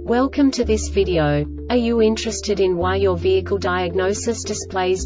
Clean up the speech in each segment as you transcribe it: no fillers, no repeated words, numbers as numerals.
Welcome to this video. Are you interested in why your vehicle diagnosis displays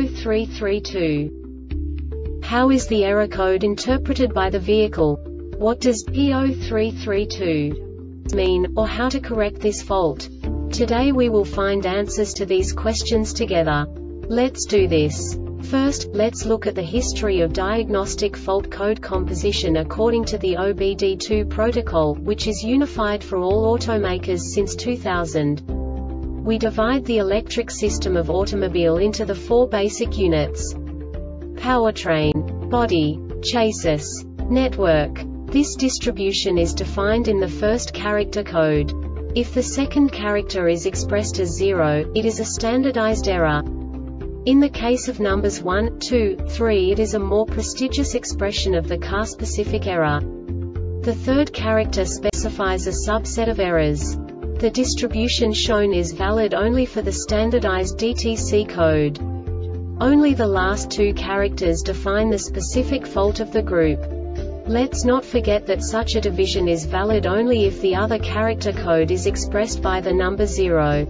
P0332? How is the error code interpreted by the vehicle? What does P0332 mean, or how to correct this fault? Today we will find answers to these questions together. Let's do this. First, let's look at the history of diagnostic fault code composition according to the OBD2 protocol, which is unified for all automakers since 2000. We divide the electric system of automobile into the four basic units: powertrain, body, chassis, network. This distribution is defined in the first character code. If the second character is expressed as 0, it is a standardized error. In the case of numbers 1, 2, 3, it is a more prestigious expression of the car-specific error. The third character specifies a subset of errors. The distribution shown is valid only for the standardized DTC code. Only the last two characters define the specific fault of the group. Let's not forget that such a division is valid only if the other character code is expressed by the number 0.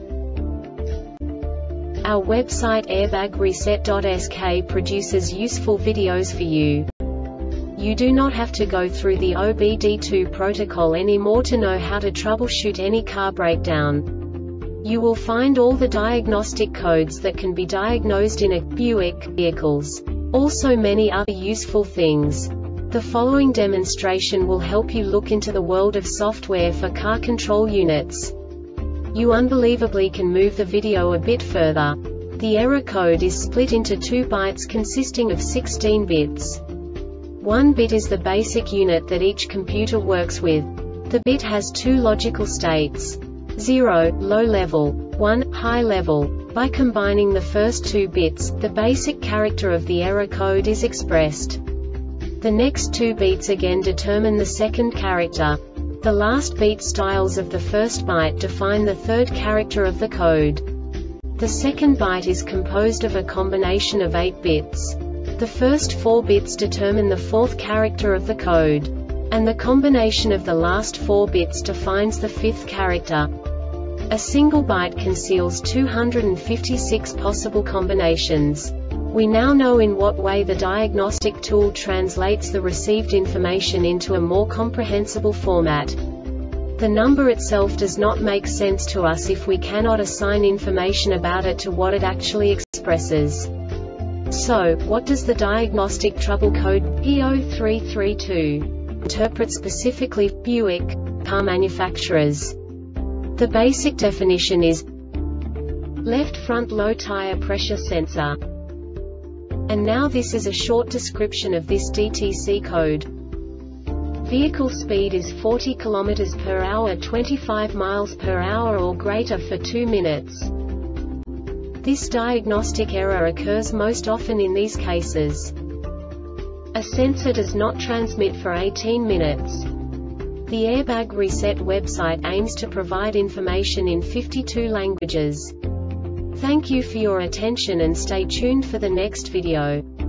Our website airbagreset.sk produces useful videos for you. You do not have to go through the OBD2 protocol anymore to know how to troubleshoot any car breakdown. You will find all the diagnostic codes that can be diagnosed in a Buick vehicles. Also many other useful things. The following demonstration will help you look into the world of software for car control units. You unbelievably can move the video a bit further. The error code is split into 2 bytes consisting of 16 bits. 1 bit is the basic unit that each computer works with. The bit has 2 logical states: 0, low level, 1, high level. By combining the first 2 bits, the basic character of the error code is expressed. The next 2 beats again determine the second character. The last beat styles of the first byte define the third character of the code. The second byte is composed of a combination of 8 bits. The first 4 bits determine the fourth character of the code. And the combination of the last 4 bits defines the fifth character. A single byte conceals 256 possible combinations. We now know in what way the diagnostic tool translates the received information into a more comprehensible format. The number itself does not make sense to us if we cannot assign information about it to what it actually expresses. So, what does the diagnostic trouble code P0332 interpret specifically for Buick car manufacturers? The basic definition is left front low tire pressure sensor. And now this is a short description of this DTC code. Vehicle speed is 40 km per hour, 25 miles per hour or greater for 2 minutes. This diagnostic error occurs most often in these cases. A sensor does not transmit for 18 minutes. The Airbag Reset website aims to provide information in 52 languages. Thank you for your attention and stay tuned for the next video.